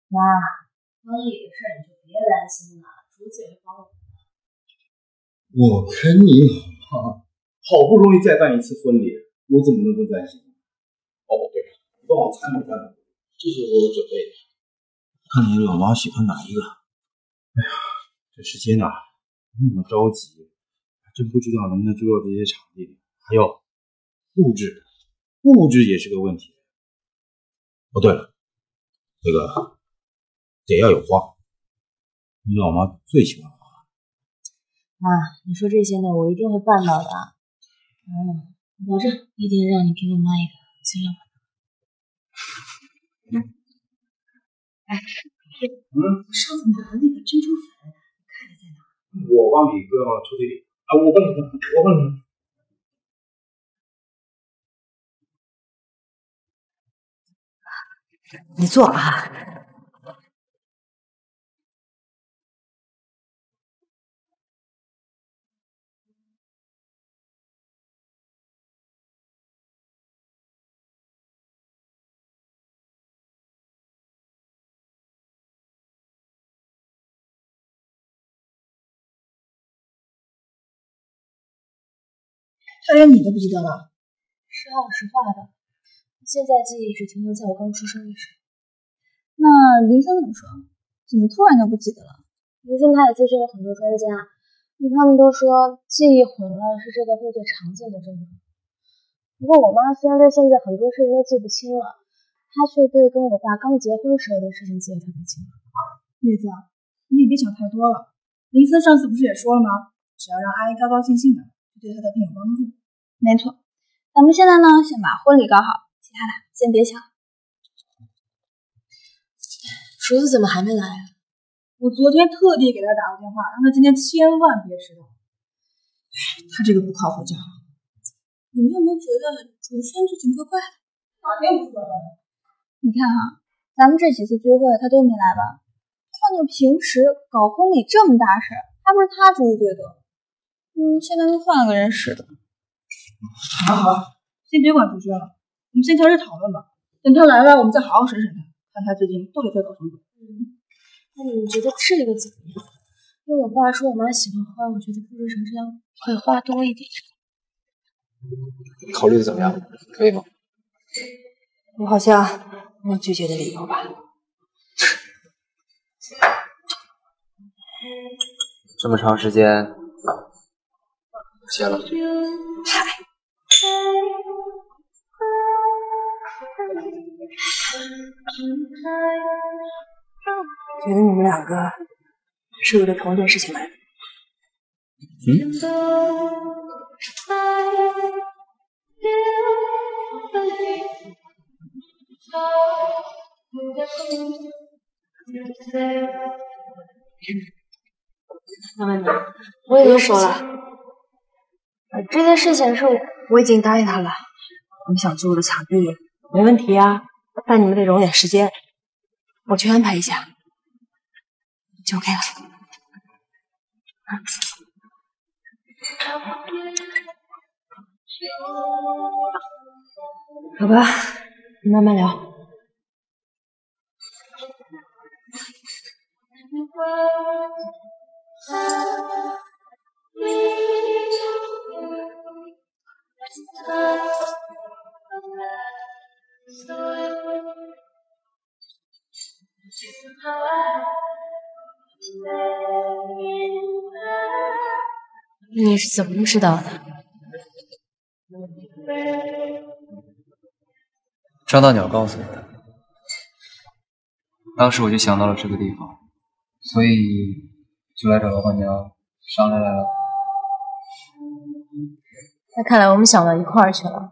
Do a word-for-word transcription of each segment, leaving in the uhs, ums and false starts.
妈，婚礼的事你就别担心了，竹姐会帮我。 我跟你老妈好不容易再办一次婚礼，我怎么能不担心？哦，对了，你帮我参谋参谋，这是我准备的。看你老妈喜欢哪一个？哎呀，这时间啊，那么着急，还真不知道能不能租到这些场地。还有布置，布置也是个问题。哦，对了，这个得要有花，你老妈最喜欢花。 妈，你说这些呢，我一定会办到的。嗯，我保证一定让你给我妈一个最浪漫的。哎， 嗯， 上次拿的那个珍珠粉，你看你在哪？ 我帮你搁到抽屉里啊，我帮你看，我帮你看。 你坐啊。 这连你都不记得了？ 实话实话的，现在记忆只停留在我刚出生的时候。 那林森怎么说？怎么突然就不记得了？ 林森他也咨询了很多专家，他们都说记忆混乱是这个病最常见的症状。不过我妈虽然对现在很多事情都记不清了，她却对跟我爸刚结婚时候的事情记得特别清楚。 叶子，你也别想太多了。林森上次不是也说了吗？只要让阿姨高高兴兴的，就对她的病有帮助。没错，咱们现在呢，先把婚礼搞好，其他的先别想。 竹子怎么还没来啊？ 我昨天特地给他打过电话，让他今天千万别迟到。他这个不靠谱家伙，你们有没有觉得竹轩最近怪怪的？哪天不是怪怪的？你看哈，咱们这几次聚会他都没来吧？换做平时搞婚礼这么大事，还不是他主意最多？嗯，现在跟换了个人似的。好好，先别管竹轩了，我们先开始讨论吧。等他来了，我们再好好审审他，看他最近到底在搞什么鬼。 嗯，那你们觉得这个怎么样？因为我爸说我妈喜欢花，我觉得布置成这样会花多一点。 考虑的怎么样？可以吗？ 我好像没有拒绝的理由吧。 这么长时间，谢了。 嗨，觉得你们两个是为了同一件事情来的。 嗯。 那么你，我已经说了，呃，这件事情是我我已经答应他了。你们想租我的场地，没问题啊，但你们得容点时间，我去安排一下，就 OK 了。好吧，慢慢聊。你是怎么知道的？ 张大鸟告诉我的。当时我就想到了这个地方，所以就来找老板娘商量来了。 那看来我们想到一块儿去了。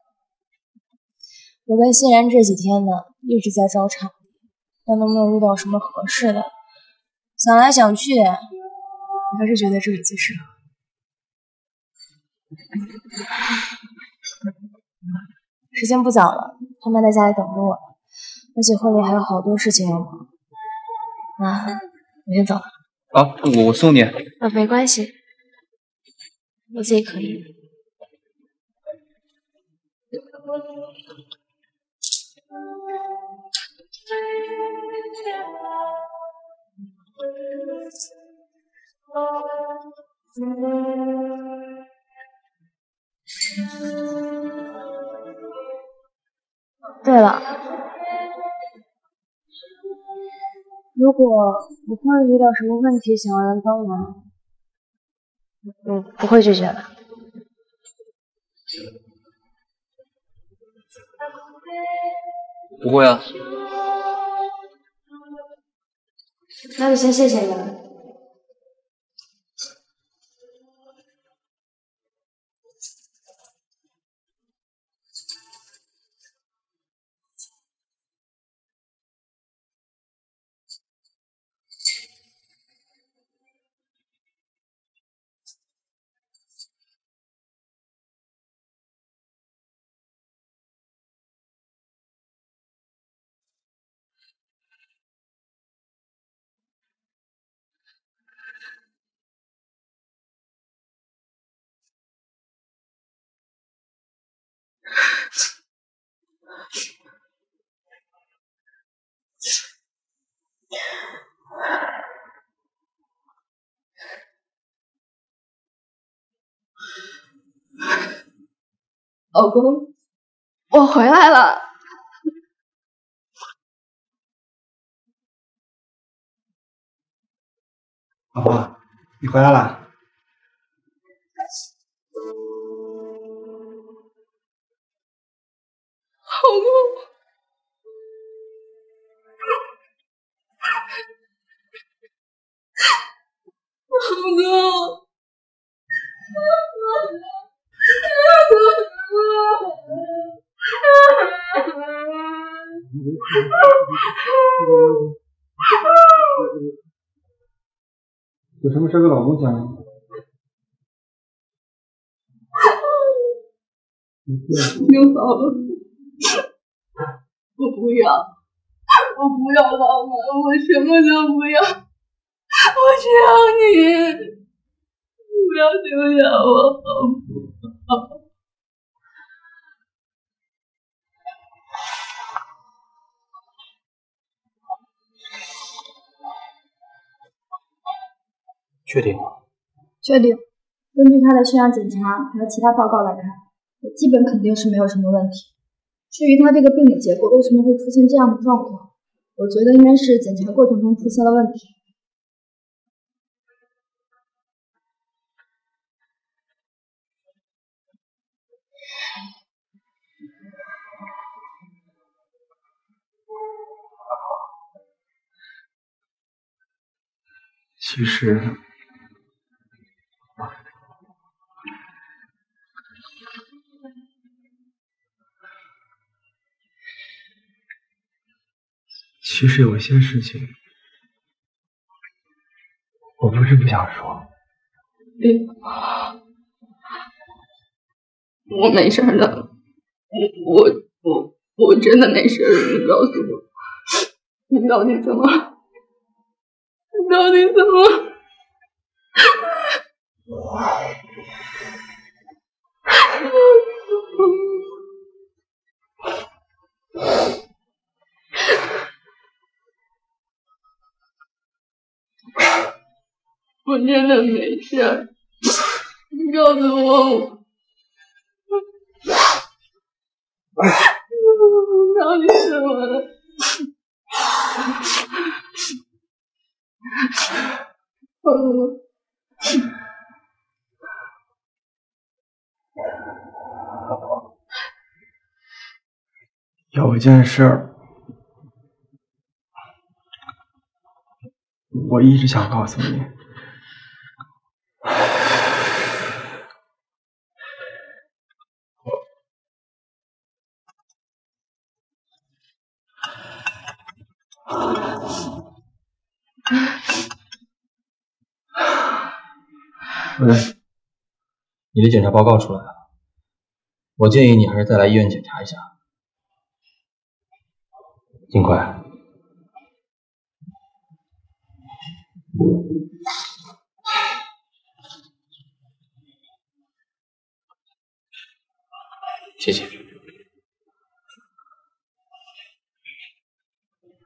我跟欣然这几天呢，一直在找场地，但都没有遇到什么合适的。想来想去，我还是觉得这里最适合。时间不早了，他们在家里等着我了，而且婚礼还有好多事情要忙。那我先走了。 啊，我我送你。 啊，没关系，我自己可以。 对了，如果我婚礼遇到什么问题，想要人帮忙，嗯，不会拒绝的。 不会啊。 那就先谢谢你了。 老公， 我回来了。 老婆，你回来了。 老公，老公。 有什么事跟老公讲？ 听好了，我不要，我不要老板，我什么都不要，我只要你，不要丢下我好不好？ 确定吗？ 确定。根据他的血样检查还有其他报告来看，我基本肯定是没有什么问题。至于他这个病理结果为什么会出现这样的状况，我觉得应该是检查过程中出现了问题。 其实，其实有些事情，我不是不想说。 别，我没事的，我我我我真的没事，你告诉我，你到底怎么？你到底怎么？我真的没事，你告诉我，到底怎么了？我有一件事儿，我一直想告诉你。 喂，你的检查报告出来了，我建议你还是再来医院检查一下，尽快。谢谢。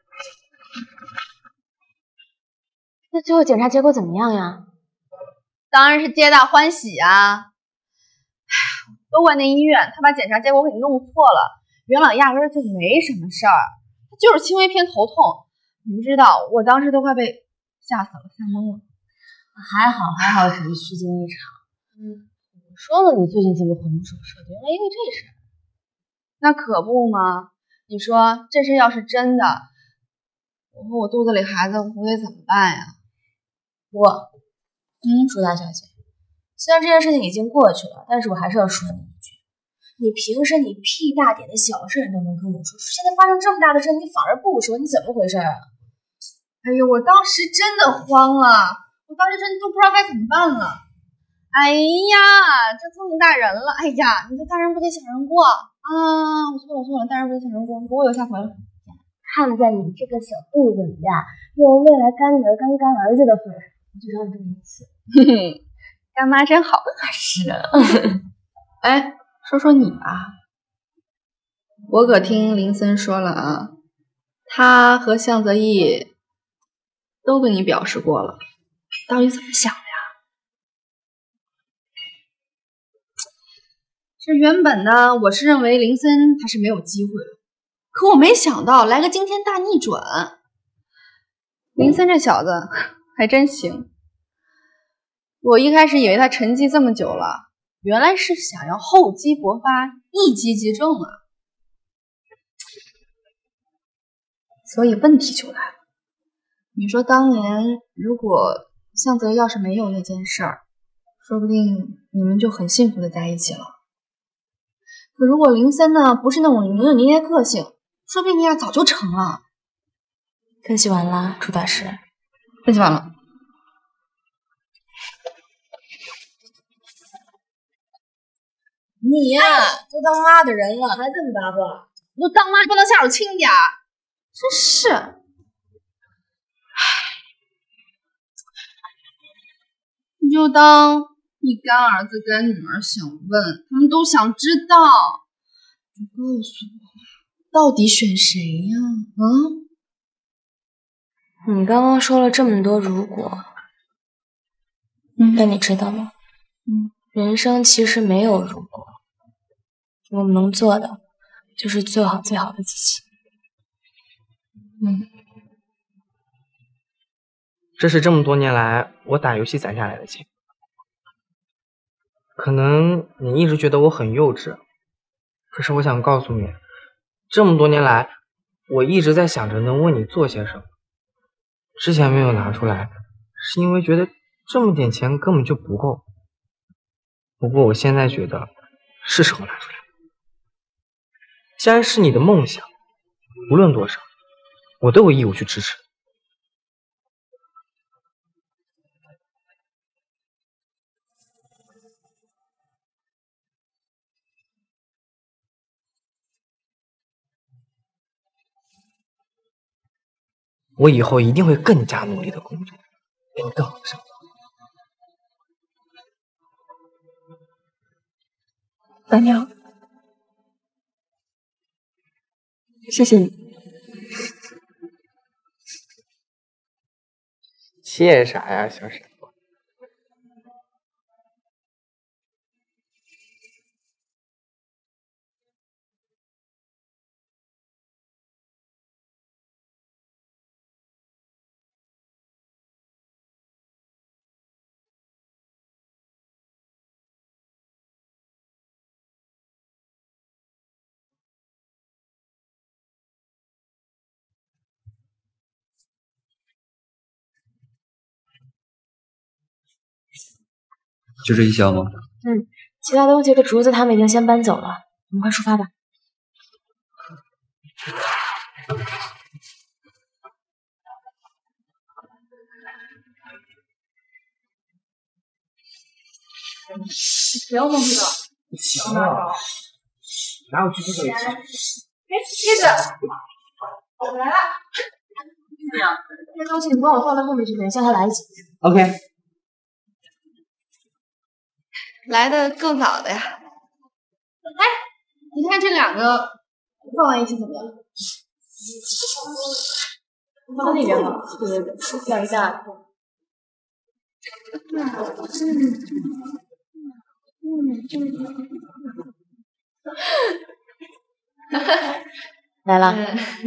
那最后检查结果怎么样呀？ 当然是皆大欢喜啊！哎呀，都怪那医院，他把检查结果给弄错了，元朗压根儿就没什么事儿，他就是轻微偏头痛。你不知道，我当时都快被吓死了，吓懵了。 还好还好，只是虚惊一场。嗯，我说了，你最近怎么魂不守舍的？原来因为这事儿。 那可不嘛！你说这事要是真的，我和我肚子里孩子，我得怎么办呀？ 不过，嗯，朱大小姐，虽然这件事情已经过去了，但是我还是要说你一句：你平时你屁大点的小事都能跟我说，现在发生这么大的事，你反而不说，你怎么回事啊？ 哎呦，我当时真的慌了。我当时真的都不知道该怎么办了。哎呀，这这么大人了，哎呀，你这大人不得小人过啊！我错了错了，大人不得小人过，不过有下回了。 看在你这个小肚子里呀、啊，有未来干女儿跟干儿子的份上，我就让你这么一次。 嘿嘿，干妈真好。 是啊。 哎，说说你吧，我可听林森说了啊，他和向泽义都对你表示过了。到底怎么想的呀？这原本呢，我是认为林森他是没有机会了，可我没想到来个惊天大逆转。林森这小子还真行，我一开始以为他沉寂这么久了，原来是想要厚积薄发，一击即中啊。所以问题就来了，你说当年如果向泽要是没有那件事儿，说不定你们就很幸福的在一起了。可如果林森呢，不是那种扭扭捏捏个性，说不定你俩早就成了。 分析完了，朱大师。 分析完了。 你呀、啊，都当妈的人了，还这么八卦？ 我当妈不能下手轻点儿，真是。你就当你干儿子干女儿想问，他们都想知道，你告诉我，到底选谁呀？嗯？ 你刚刚说了这么多如果，嗯，但你知道吗？嗯，人生其实没有如果，我们能做的就是最好最好的自己。嗯。 这是这么多年来我打游戏攒下来的钱，可能你一直觉得我很幼稚，可是我想告诉你，这么多年来我一直在想着能为你做些什么，之前没有拿出来是因为觉得这么点钱根本就不够，不过我现在觉得是时候拿出来，既然是你的梦想，无论多少我都有义务去支持。我以后一定会更加努力的工作，给你更好的生活。 大娘，谢谢你。 谢啥呀，小沈。 就这一箱吗？ 嗯，其他东西和竹子他们已经先搬走了，我们快出发吧。 不要弄这个。 行了，哪有去这个？ 哎，叶子，我来了。 姑娘，这些东西你帮我放在后面去，等一下他来一起。 OK。 来的更早的呀。哎，你看这两个放在一起怎么样？ 放那边吧。对对对，这样一大。 来了。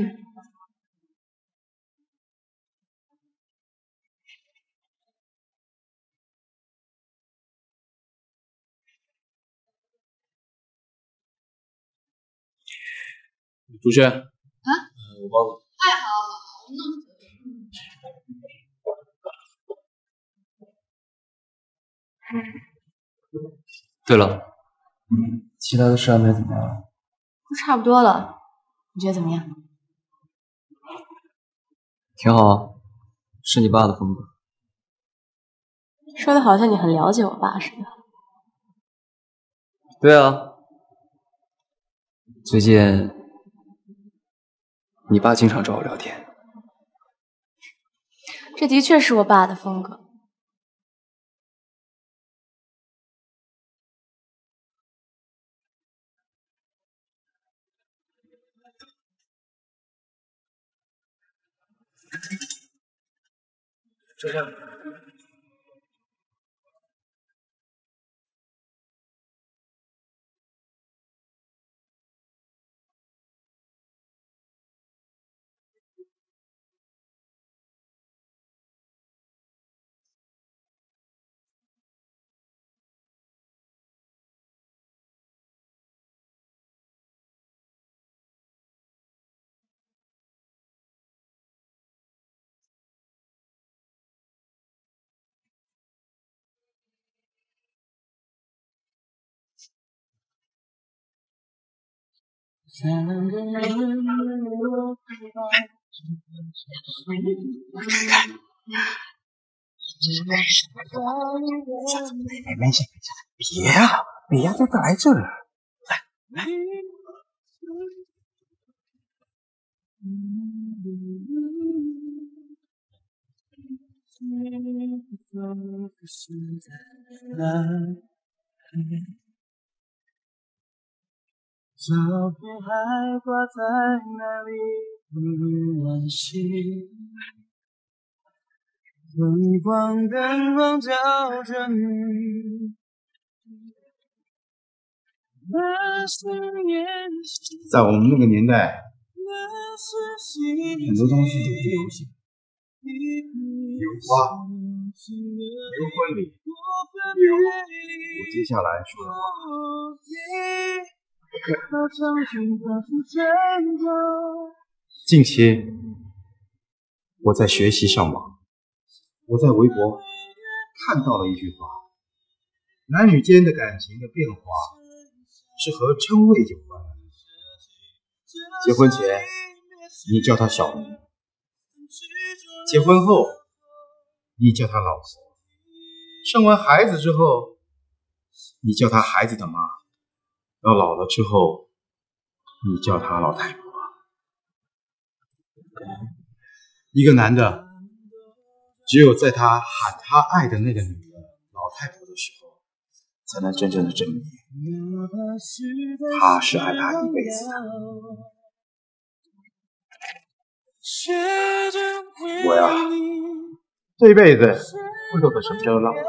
朱轩， 啊， 嗯，我帮你。 哎，好好好，我弄死对了，其他的事安排怎么样了？ 都差不多了，你觉得怎么样？ 挺好啊，是你爸的风格。 说的好像你很了解我爸似的。 对啊，最近你爸经常找我聊天。 这的确是我爸的风格。 这样。 没没事没事，别呀、啊，别呀、啊，都来这儿，来来。照片还挂在那里，不惋惜。昏黄灯光照着你，在我们那个年代，很多东西都不流行，比如花，比如婚礼，比如我接下来说的话。近期我在学习上网，我在微博看到了一句话：男女间的感情的变化是和称谓有关的。结婚前你叫她小名，结婚后你叫她老婆，生完孩子之后你叫她孩子的妈，到老了之后你叫她老太婆。一个男的只有在他喊他爱的那个女的老太婆的时候，才能真正的证明他是爱她一辈子的。我呀，这一辈子不懂得什么叫做浪漫，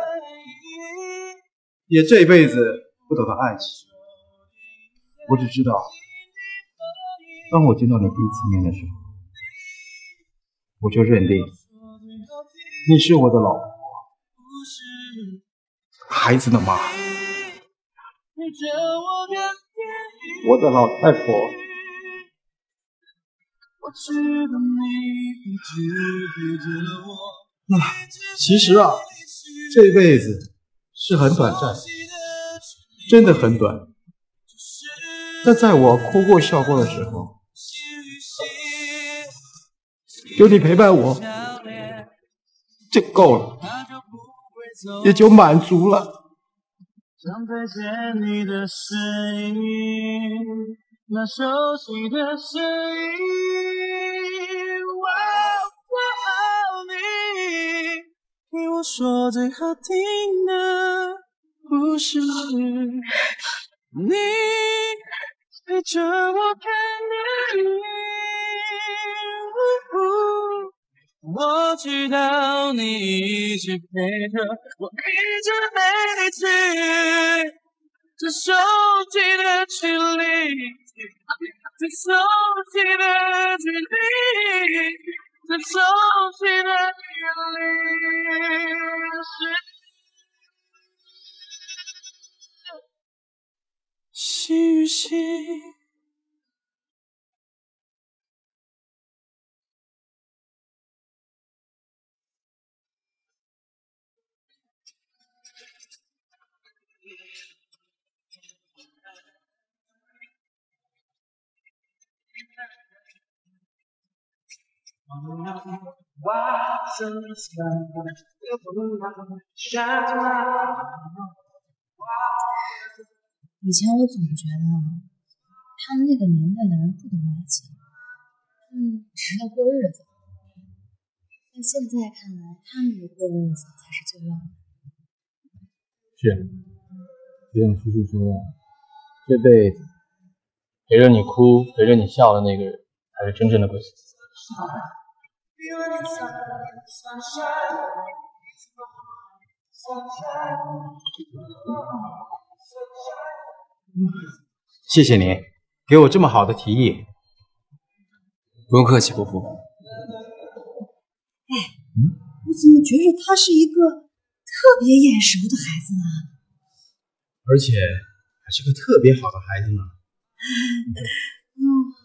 也这一辈子不懂得爱情。我只知道，当我见到你第一次面的时候，我就认定你是我的老婆，孩子的妈，我的老太婆。那其实啊，这一辈子是很短暂，真的很短。但在我哭过笑过的时候，有你陪伴我就够了，也就满足了。想再见你的声音，那熟悉的声音，我要你给我说最好听的故事，你陪着我看电影，我我知道你一直陪着我，一直陪你去最熟悉的距离，最熟悉的距离，最熟悉的距离。心与心。 以前我总觉得他们那个年代的人不懂爱情，嗯，只知道过日子。但现在看来，他们的过日子才是最浪漫的。 是，就像叔叔说的，这辈子陪着你哭、陪着你笑的那个人，才是真正的归宿。 谢谢您给我这么好的提议。 不用客气，伯父。 哎，我怎么觉着他是一个特别眼熟的孩子呢？ 而且还是个特别好的孩子呢。 嗯，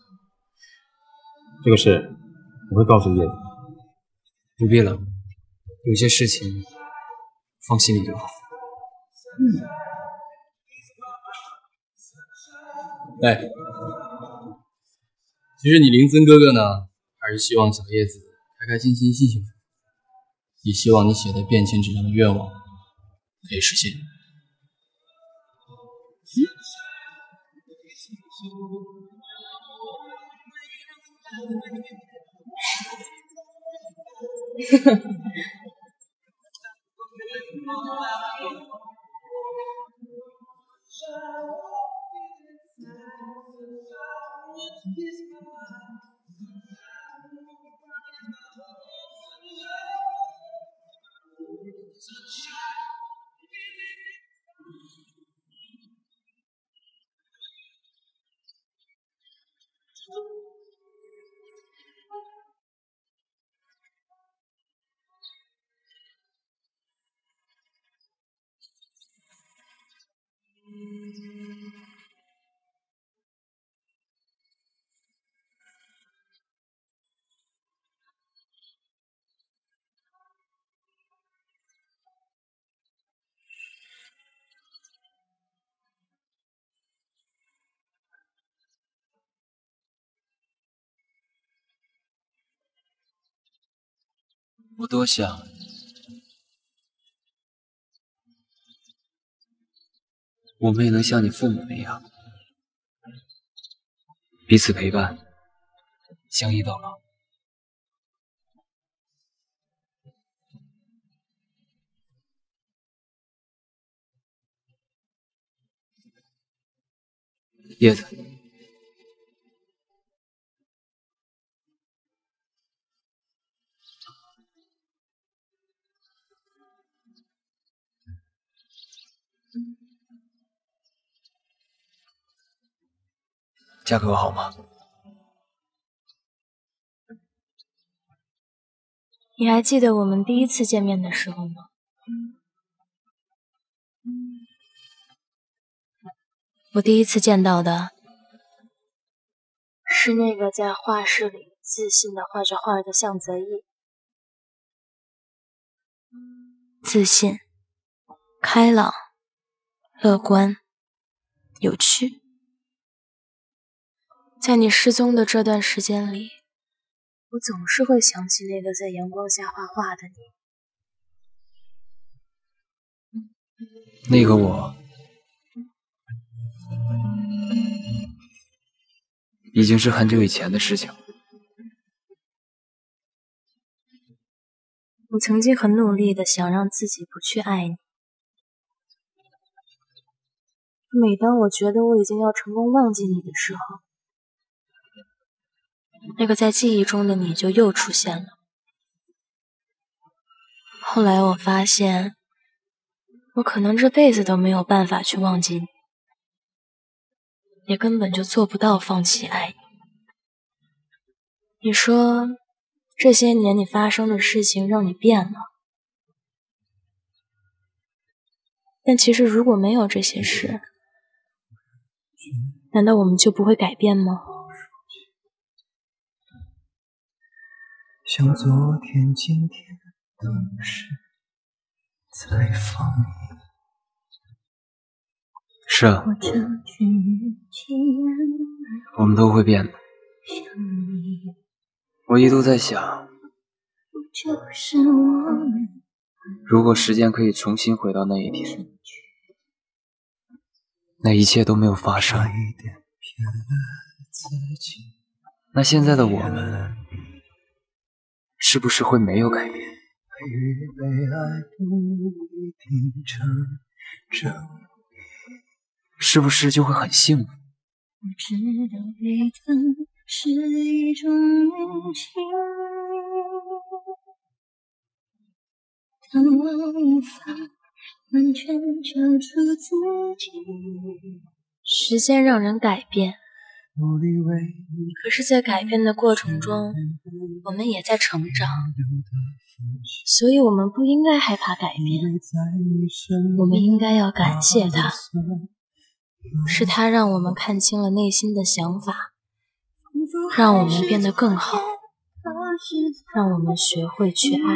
这个事我会告诉叶子。 不必了，有些事情放心里就好。 嗯。 哎，其实你林森哥哥呢，还是希望小叶子开开心心、幸幸福福，也希望你写在便签纸上的愿望可以实现。 嗯我多想我们也能像你父母那样，彼此陪伴，相依到老。叶子，嫁给我好吗？ 你还记得我们第一次见面的时候吗？我第一次见到的是那个在画室里自信的画着画的向泽义，自信、开朗、乐观、有趣。在你失踪的这段时间里，我总是会想起那个在阳光下画画的你。 那个我已经是很久以前的事情。 我曾经很努力的想让自己不去爱你，每当我觉得我已经要成功忘记你的时候，那个在记忆中的你就又出现了。 后来我发现，我可能这辈子都没有办法去忘记你，也根本就做不到放弃爱你。你说，这些年你发生的事情让你变了，但其实如果没有这些事，难道我们就不会改变吗？ 像昨天今天的事再放映。 是啊，我们都会变的。我一度在想，如果时间可以重新回到那一天，那一切都没有发生，那现在的我们是不是会没有改变？是不是就会很幸福？ 我知道悲疼是一种运气，但我无法完全交出自己。 时间让人改变，可是在改变的过程中，我们也在成长，所以我们不应该害怕改变，我们应该要感谢它，是它让我们看清了内心的想法，让我们变得更好，让我们学会去爱。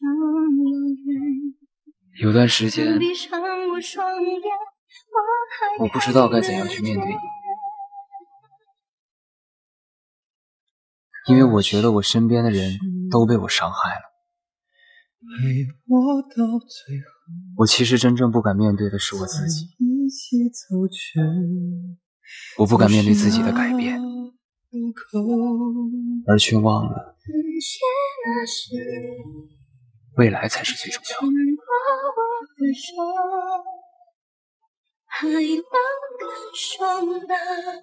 有段时间，我不知道该怎样去面对你，因为我觉得我身边的人都被我伤害了。我其实真正不敢面对的是我自己，我不敢面对自己的改变，而却忘了未来才是最重要的。 还能感受那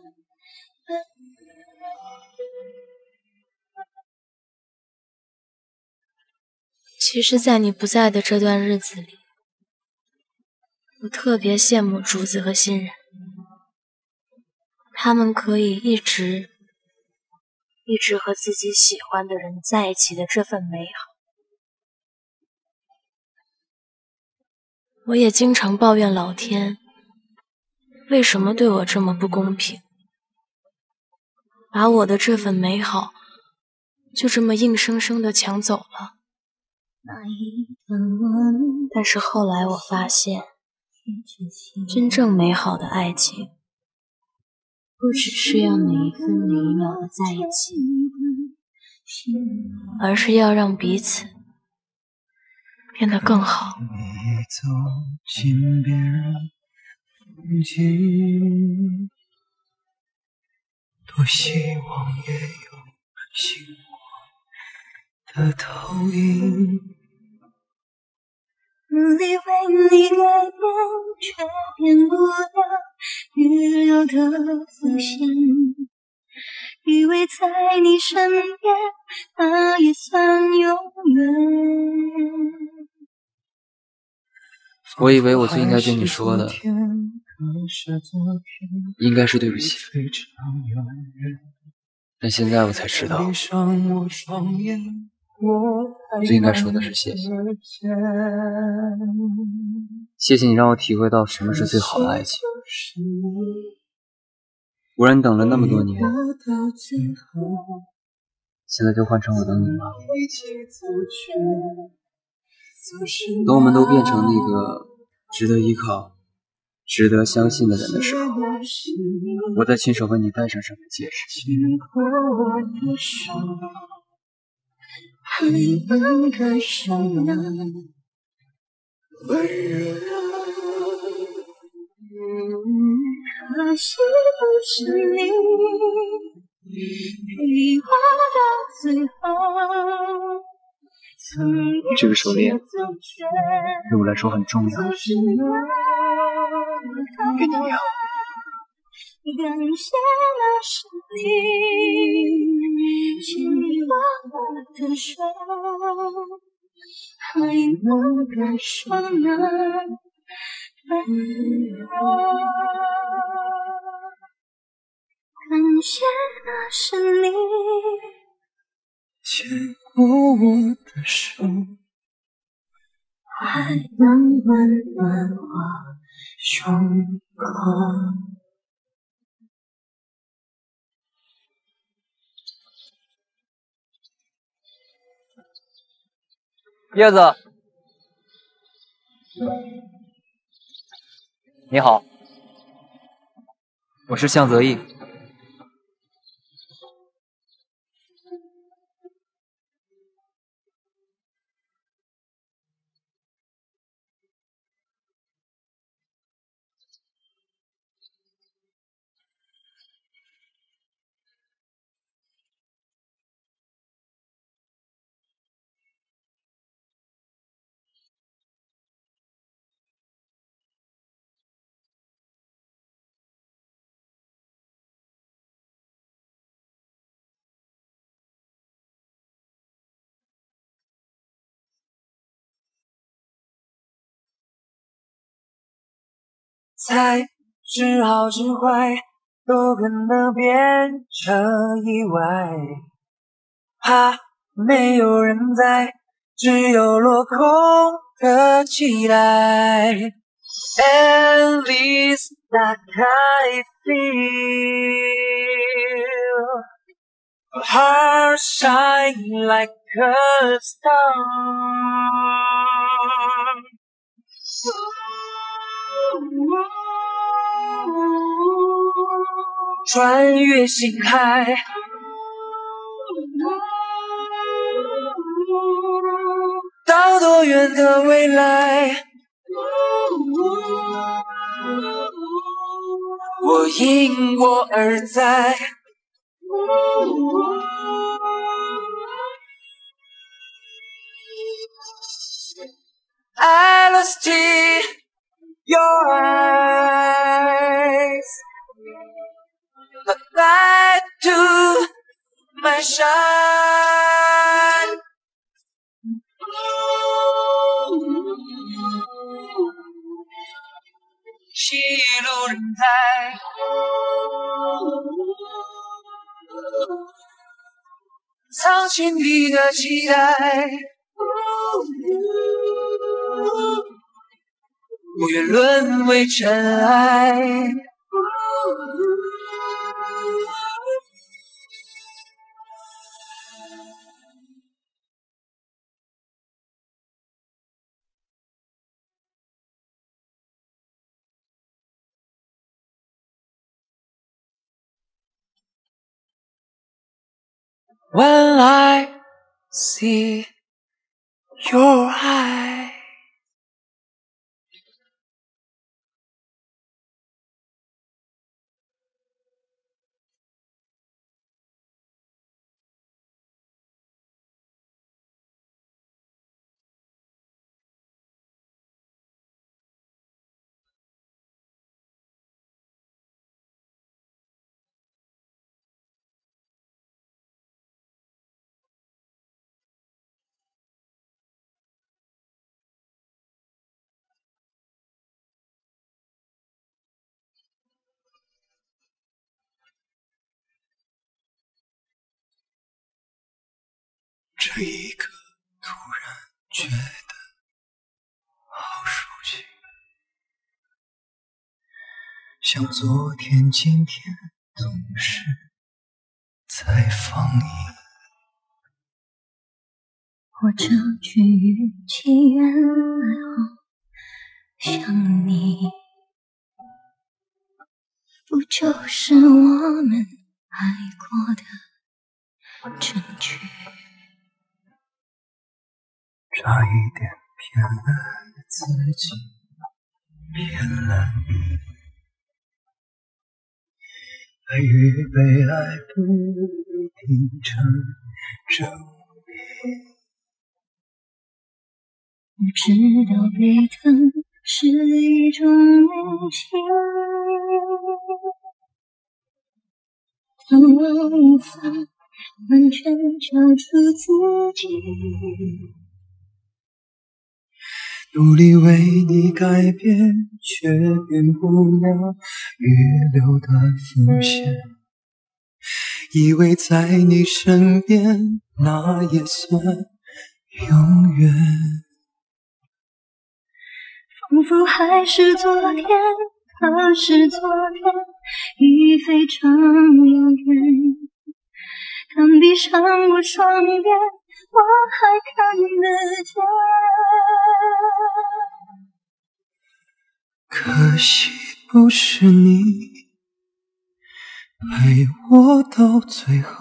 其实在你不在的这段日子里，我特别羡慕竹子和欣然，他们可以一直一直和自己喜欢的人在一起的这份美好。我也经常抱怨老天，为什么对我这么不公平，把我的这份美好就这么硬生生地抢走了。但是后来我发现，真正美好的爱情不只是要每一分每一秒的在一起，而是要让彼此变得更好。 多希望也有星光的投影， 努力为你改变，却变不了预留的伏线。以为在你身边，那也算永远。 我以为我最应该跟你说的，应该是对不起，但现在我才知道，最应该说的是谢谢。谢谢你让我体会到什么是最好的爱情。无人等了那么多年，现在就换成我等你吧。等我们都变成那个值得依靠、值得相信的人的时候，我再亲手为你戴上这枚戒指。 还能感受那温热，可惜不是你陪我到最后。 这个手链对我来说很重要，给你要。 感谢那是你牵引我的手， 还能该说呢？感谢那是你牵过我的手， 还能温暖我胸口。 叶子，你好，我是向泽义。 猜是好是坏，都可能变成意外。怕没有人在，只有落空的期待。At least that I feel a heart shine like a star.穿越星海，到多远的未来，我因我而在。I lost in your eyes, the light to my shine. 喜路人在，藏心底的期待。不愿沦为尘埃。When I see your eyes,这一刻突然觉得好熟悉，像昨天今天总是在放映。 我这句语气原来好像你，不就是我们爱过的证据？ 差一点骗了自己，骗了你。爱与被爱不一定成正比。 我知道被疼是一种运气，但我无法完全交出自己。 努力为你改变，却变不了预留的伏线。以为在你身边，那也算永远。 仿佛还是昨天，可是昨天已非常遥远。看闭上我双眼，我还看得见。 可惜不是你陪我到最后，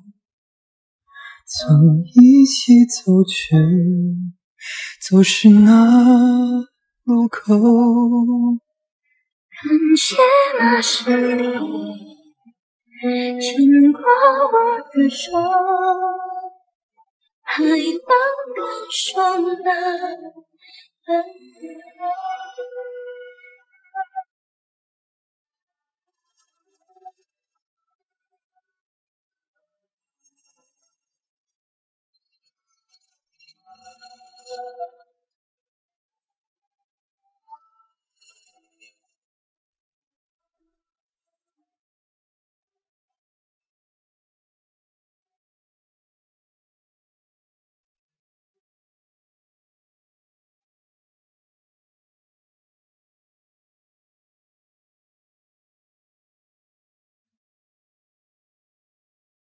曾一起走却走失那路口。 感谢那是你牵过我的手，还能感受那温柔。